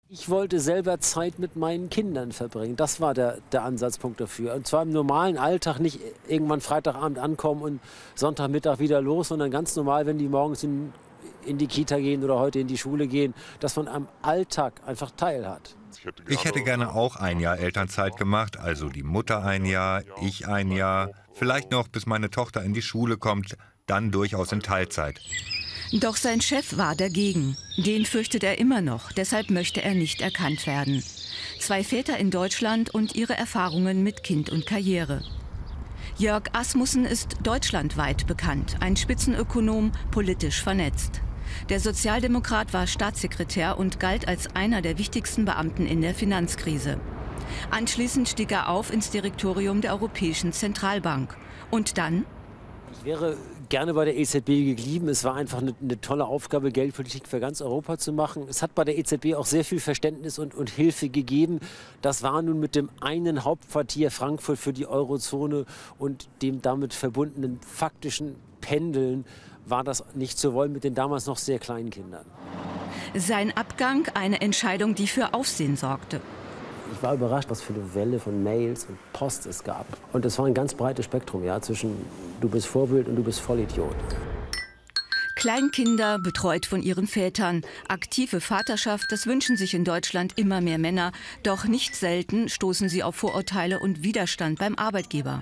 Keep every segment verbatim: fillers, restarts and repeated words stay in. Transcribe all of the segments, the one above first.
Ich wollte selber Zeit mit meinen Kindern verbringen. Das war der, der Ansatzpunkt dafür. Und zwar im normalen Alltag, nicht irgendwann Freitagabend ankommen und Sonntagmittag wieder los, sondern ganz normal, wenn die morgens in, in die Kita gehen oder heute in die Schule gehen, dass man am Alltag einfach teilhat. Ich hätte gerne auch ein Jahr Elternzeit gemacht, also die Mutter ein Jahr, ich ein Jahr, vielleicht noch bis meine Tochter in die Schule kommt, dann durchaus in Teilzeit. Doch sein Chef war dagegen. Den fürchtet er immer noch, deshalb möchte er nicht erkannt werden. Zwei Väter in Deutschland und ihre Erfahrungen mit Kind und Karriere. Jörg Asmussen ist deutschlandweit bekannt, ein Spitzenökonom, politisch vernetzt. Der Sozialdemokrat war Staatssekretär und galt als einer der wichtigsten Beamten in der Finanzkrise. Anschließend stieg er auf ins Direktorium der Europäischen Zentralbank. Und dann? Ich wäre gerne bei der E Z B geblieben. Es war einfach eine, eine tolle Aufgabe, Geldpolitik für ganz Europa zu machen. Es hat bei der E Z B auch sehr viel Verständnis und, und Hilfe gegeben. Das war nun mit dem einen Hauptquartier Frankfurt für die Eurozone und dem damit verbundenen faktischen Pendeln war das nicht zu wollen mit den damals noch sehr kleinen Kindern. Sein Abgang eine Entscheidung, die für Aufsehen sorgte. Ich war überrascht, was für eine Welle von Mails und Post es gab. Und es war ein ganz breites Spektrum, ja, zwischen du bist Vorbild und du bist Vollidiot. Kleinkinder, betreut von ihren Vätern. Aktive Vaterschaft, das wünschen sich in Deutschland immer mehr Männer. Doch nicht selten stoßen sie auf Vorurteile und Widerstand beim Arbeitgeber.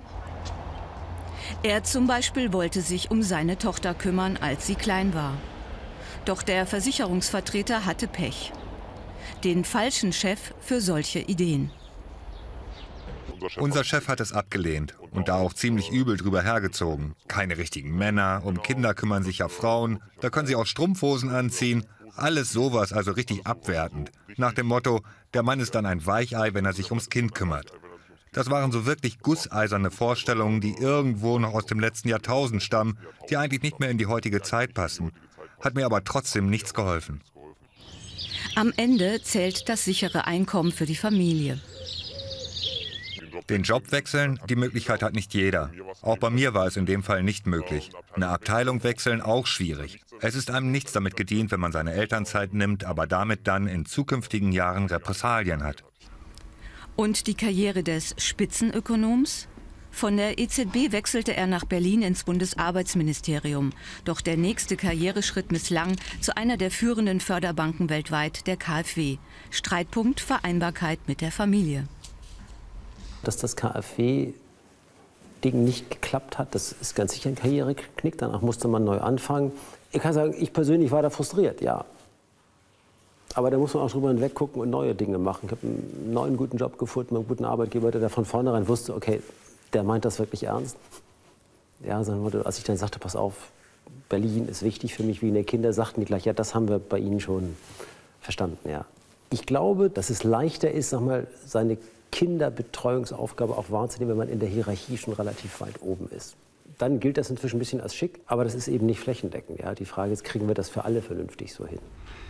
Er zum Beispiel wollte sich um seine Tochter kümmern, als sie klein war. Doch der Versicherungsvertreter hatte Pech. Den falschen Chef für solche Ideen. Unser Chef hat es abgelehnt und da auch ziemlich übel drüber hergezogen. Keine richtigen Männer, um Kinder kümmern sich ja Frauen, da können sie auch Strumpfhosen anziehen. Alles sowas, also richtig abwertend. Nach dem Motto, der Mann ist dann ein Weichei, wenn er sich ums Kind kümmert. Das waren so wirklich gusseiserne Vorstellungen, die irgendwo noch aus dem letzten Jahrtausend stammen, die eigentlich nicht mehr in die heutige Zeit passen. Hat mir aber trotzdem nichts geholfen. Am Ende zählt das sichere Einkommen für die Familie. Den Job wechseln, die Möglichkeit hat nicht jeder. Auch bei mir war es in dem Fall nicht möglich. Eine Abteilung wechseln, auch schwierig. Es ist einem nichts damit gedient, wenn man seine Elternzeit nimmt, aber damit dann in zukünftigen Jahren Repressalien hat. Und die Karriere des Spitzenökonoms? Von der E Z B wechselte er nach Berlin ins Bundesarbeitsministerium. Doch der nächste Karriereschritt misslang zu einer der führenden Förderbanken weltweit, der KfW. Streitpunkt Vereinbarkeit mit der Familie. Dass das KfW-Ding nicht geklappt hat, das ist ganz sicher ein Karriereknick. Danach musste man neu anfangen. Ich kann sagen, ich persönlich war da frustriert, ja. Aber da muss man auch drüber hinweg gucken und neue Dinge machen. Ich habe einen neuen guten Job gefunden, einen guten Arbeitgeber, der von vornherein wusste, okay, der meint das wirklich ernst. Ja, als ich dann sagte, pass auf, Berlin ist wichtig für mich, wie in der Kinder, sagten die gleich, ja, das haben wir bei Ihnen schon verstanden, ja. Ich glaube, dass es leichter ist, sag mal, seine Kinderbetreuungsaufgabe auch wahrzunehmen, wenn man in der Hierarchie schon relativ weit oben ist. Dann gilt das inzwischen ein bisschen als schick, aber das ist eben nicht flächendeckend. Ja. Die Frage ist, kriegen wir das für alle vernünftig so hin?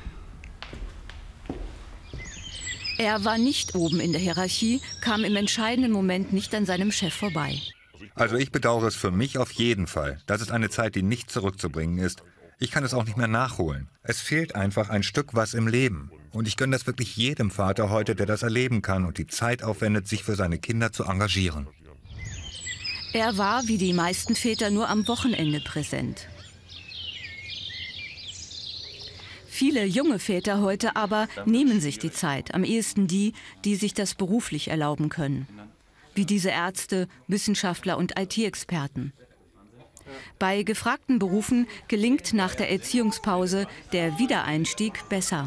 Er war nicht oben in der Hierarchie, kam im entscheidenden Moment nicht an seinem Chef vorbei. Also ich bedauere es für mich auf jeden Fall. Das ist eine Zeit, die nicht zurückzubringen ist. Ich kann es auch nicht mehr nachholen. Es fehlt einfach ein Stück was im Leben. Und ich gönne das wirklich jedem Vater heute, der das erleben kann und die Zeit aufwendet, sich für seine Kinder zu engagieren. Er war, wie die meisten Väter, nur am Wochenende präsent. Viele junge Väter heute aber nehmen sich die Zeit, am ehesten die, die sich das beruflich erlauben können. Wie diese Ärzte, Wissenschaftler und I T-Experten. Bei gefragten Berufen gelingt nach der Erziehungspause der Wiedereinstieg besser.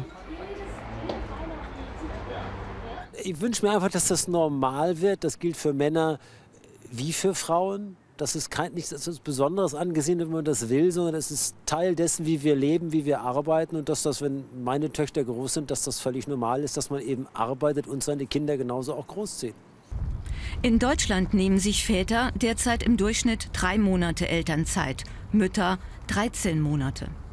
Ich wünsche mir einfach, dass das normal wird. Das gilt für Männer wie für Frauen. Das ist kein, nichts das ist Besonderes angesehen, wenn man das will, sondern es ist Teil dessen, wie wir leben, wie wir arbeiten. Und dass das, wenn meine Töchter groß sind, dass das völlig normal ist, dass man eben arbeitet und seine Kinder genauso auch großzieht. In Deutschland nehmen sich Väter derzeit im Durchschnitt drei Monate Elternzeit, Mütter dreizehn Monate.